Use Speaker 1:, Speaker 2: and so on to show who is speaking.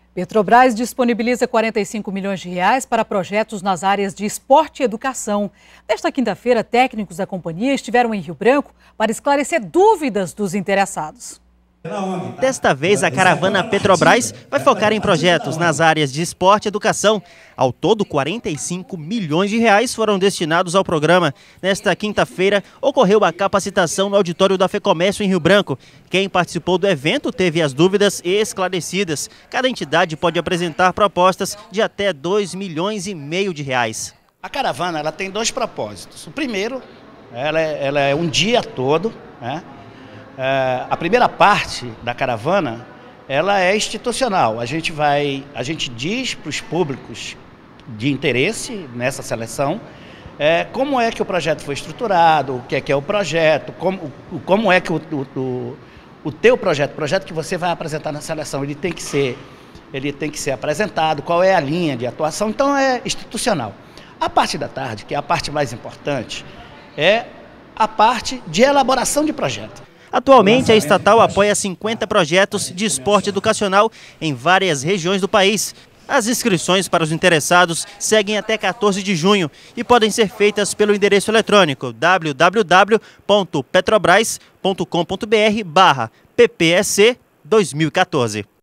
Speaker 1: Petrobras disponibiliza 45 milhões de reais para projetos nas áreas de esporte e educação. Nesta quinta-feira, técnicos da companhia estiveram em Rio Branco para esclarecer dúvidas dos interessados.
Speaker 2: Desta vez, a caravana Petrobras vai focar em projetos nas áreas de esporte e educação. Ao todo, 45 milhões de reais foram destinados ao programa. Nesta quinta-feira, ocorreu a capacitação no auditório da FEComércio em Rio Branco. Quem participou do evento teve as dúvidas esclarecidas. Cada entidade pode apresentar propostas de até 2,5 milhões de reais.
Speaker 3: A caravana ela tem dois propósitos. O primeiro, ela é um dia todo, né? A primeira parte da caravana, ela é institucional. A gente diz para os públicos de interesse nessa seleção como é que o projeto foi estruturado, o que é o projeto, como é que o teu projeto, o projeto que você vai apresentar na seleção, ele tem que ser apresentado, qual é a linha de atuação. Então é institucional. A parte da tarde, que é a parte mais importante, é a parte de elaboração de projeto.
Speaker 2: Atualmente, a estatal apoia 50 projetos de esporte educacional em várias regiões do país. As inscrições para os interessados seguem até 14 de junho e podem ser feitas pelo endereço eletrônico www.petrobras.com.br/ppsc 2014.